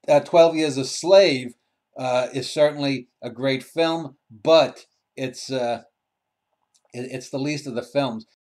12 Years a Slave is certainly a great film, but it's it's the least of the films.